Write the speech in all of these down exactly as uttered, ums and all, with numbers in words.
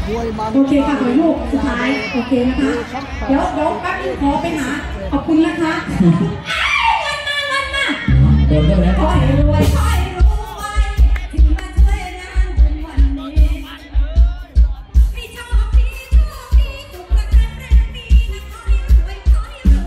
โอเคค่ะขอลูกสุดท้ายโอเคนะคะเดี๋ยวเดี๋ยวแป๊บนึงขอไปหาขอบคุณนะคะเงินมาเงินมาโดนแล้วขอให้รวยขอให้รวยที่มาช่วยงานบุญวันนี้ให้โชคดีโชคดีสุขภาพแข็งดีนะขอให้รวยขอให้ร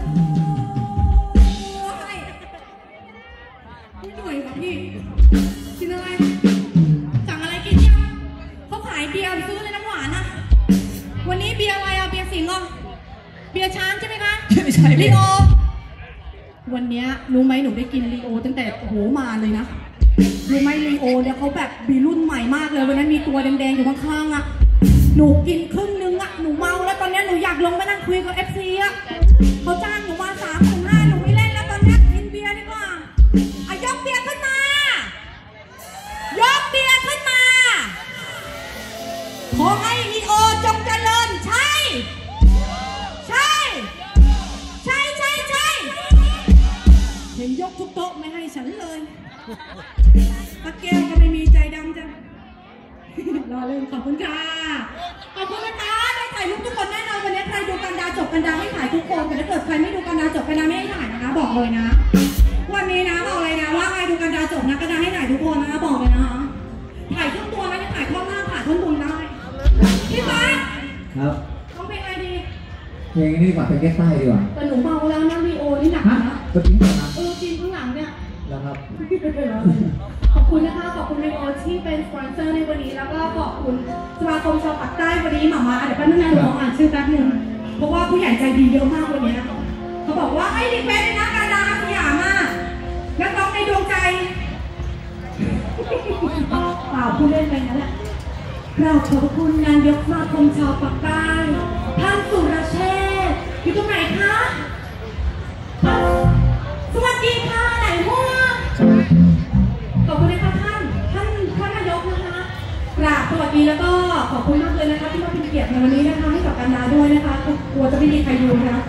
วยพี่หน่วยค่ะพี่กินอะไรสั่งอะไรกินยังเขาขายเบียร์ซื้อเลยน้ำหวานนะวันนี้เบียร์อะไรอะเบียร์สิงห์เหรอเบียร์ช้างใช่ไหมคะไม่ใช่ลีโอวันนี้รู้ไหมหนูได้กินลีโอตั้งแต่โหมาเลยนะรู้ไหมลีโอเนี่ยเขาแบบมีรุ่นใหม่มากเลยวันนั้นมีตัวแดงๆอยู่ข้างๆอะหนูกินครึ่งนึงอะหนูเมาแล้วตอนนี้หนูอยากลงไปนั่งคุยกับเอฟซีอะเขาจ้างหนูมาสามถึงห้าหนูไม่เล่นแล้วตอนนี้กินเบียร์ดีกว่าอ่ะยกเบียร์ขึ้นมายกเบียร์ขึ้นมาขอให้ลีโอจงเจริญใช่ใช่ใช่ใช่ใช่เห็นยกทุกโต๊ะไม่ให้ฉันเลยตะแก้วก็ไม่มีใจดำจังรอเล่นขอบคุณค่ะขอบคุณนะคะได้ถ่ายรูปทุกคนแน่นอนวันนี้ใครดูกันดาจบกันดาให้ถ่ายทุกคนแต่ถ้าเกิดใครไม่ดูกันดาจบกันดาไม่ให้ถ่ายนะคะบอกเลยนะวันนี้นะบอกเลยนะว่าใครดูกันดาจบนะกันดาให้ถ่ายทุกคนนะคะบอกเลยนะคะถ่ายทุกตัวนะจะถ่ายข้างล่างถ่ายข้างบนได้พี่ฟ้าครับต้องเพลงอะไรดีเพลงนี้ดีกว่าเพลงแก้ใต้ดีกว่าแต่หนูเมาแล้วนะวีโอนี่หนักนะก็จริงเหรอครับเออจริงข้างหลังเนี่ยแล้วครับขอบคุณนะคะขอบคุณวีโอที่เป็นสปอนเซอร์ในวันนี้แล้วก็ขอบคุณสมาคมชาวปากใต้วันนี้หมามาเดี๋ยวแป๊บนึงนะหนูขออ่านชื่อแป๊บนึงเพราะว่าผู้ใหญ่ใจดีเยอะมากวันนี้เขาบอกว่าไอ้ดิเฟนนะการดาสยามมากนักร้องในดวงใจเปล่าผู้เล่นไปนั่นแหละเราขอบคุณนายกสมาคมชาวปากใต้ท่านสุรเชษฐ์อยู่ตรงไหนคะสวัสดีค่ะไหนพวกขอบคุณนะคะท่านท่านท่านนายกนะคะกราบสวัสดีแล้วก็ขอบคุณมากเลยนะคะที่มาเป็นเกียรติในวันนี้นะคะให้กับการดาด้วยนะคะกลัวจะไม่มีใครดูนะคะ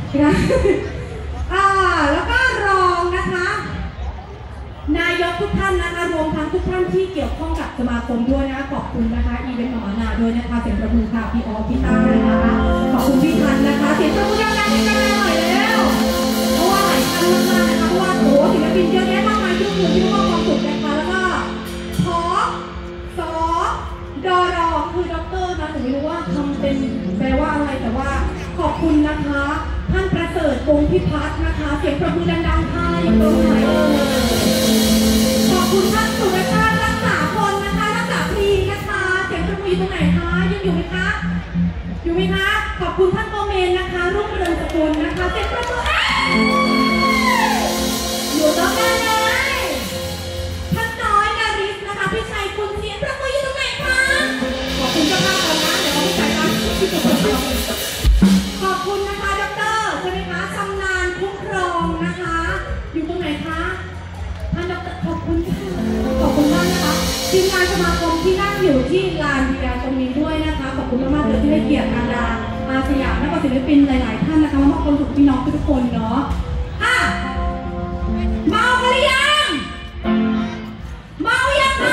อ่าแล้วก็รองนะคะนายกทุกท่านนะคะรวมทั้งทุกท่านที่เกี่ยวข้องกับสมาคมด้วยนะขอบคุณนะคะอีเวนต์หมอนาด้วยนะคะเสียงประมือค่ะพี่ออพี่ต้านะคะขอบคุณพี่ทันนะคะเสียงประมือดังๆให้กันหน่อยแล้วเพราะว่าหลายท่านมากๆนะคะเพราะว่าโอ้ศิลปินเยอะแยะมากมายที่คุณที่มอบความสุขนะคะแล้วก็พอสอดอรอคือด็อกเตอร์นะหนูไม่รู้ว่าทำเป็นแปลว่าอะไรแต่ว่าขอบคุณนะคะท่านประเสริฐวงศ์พิพัฒน์นะคะเสียงประมือดังๆค่ะอยู่ตรงไหนเอ่ยขอบคุณท่านสุรชาติรักษาคนนะคะรักษาพรีนะคะเสียงประมือตรงไหนคะยังอยู่ไหมคะอยู่ไหมคะขอบคุณท่านโกเมนนะคะรุ่งเรืองสกุลนะคะเสียงประมืออยู่ตรงนั้นเลยท่านน้อยนาริสนะคะพี่ชัยคุณเสียงประมืออยู่ตรงไหนคะขอบคุณเจ้าภาพก่อนนะเดี๋ยวเขาพี่ชัยนะขอบคุณนะคะดร.ใช่ไหมคะชำนาญคุ้มครองนะคะอยู่ตรงไหนคะท่านดร.ขอบคุณค่ะขอบคุณมากนะคะทีมงานสมาคมที่นั่งอยู่ที่ลานเบียร์ตรงนี้ด้วยนะคะขอบคุณมากๆเลยที่ให้เกียรติการดาอาสยามและก็ศิลปินหลายๆท่านนะคะมอบความสุขพี่น้องทุกคนเนาะอ่ะเมากันหรือยังเมายังคะ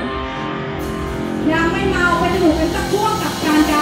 ยังไม่เมาไปจะถูกกันสักช่วงกับการดา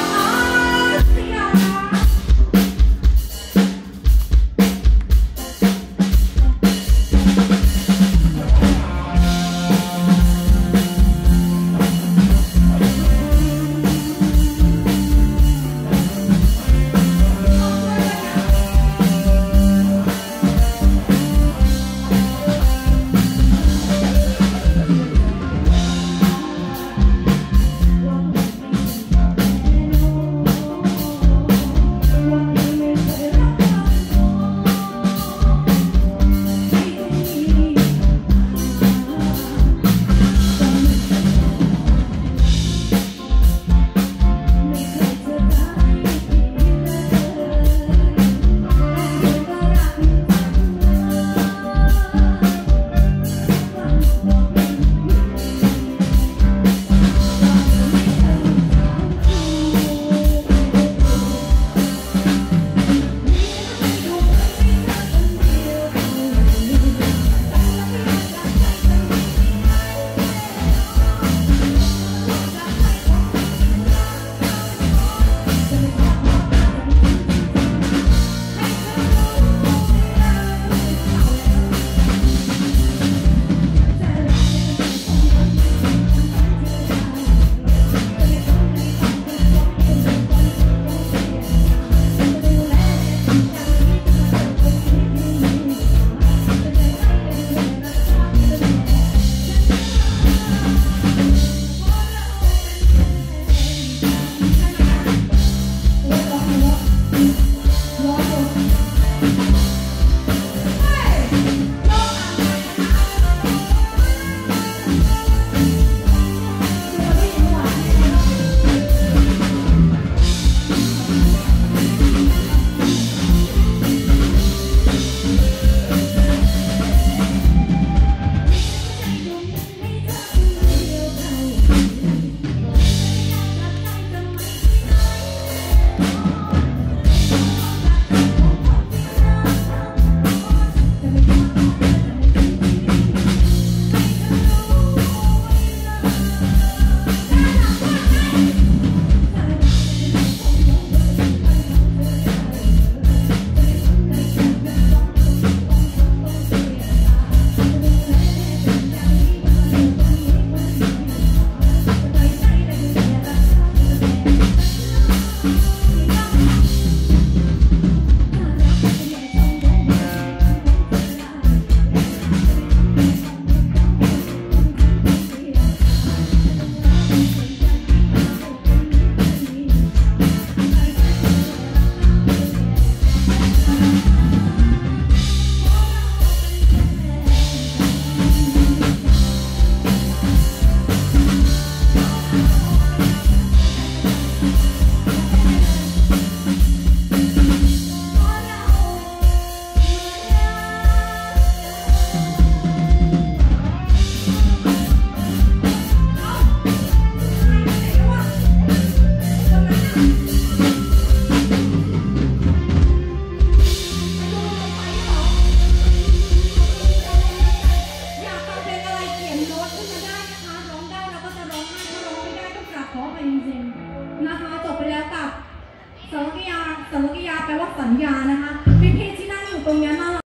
สัญญาสัญญาแปลว่าสัญญานะคะพี่ๆที่นั่งอยู่ตรงนี้น่า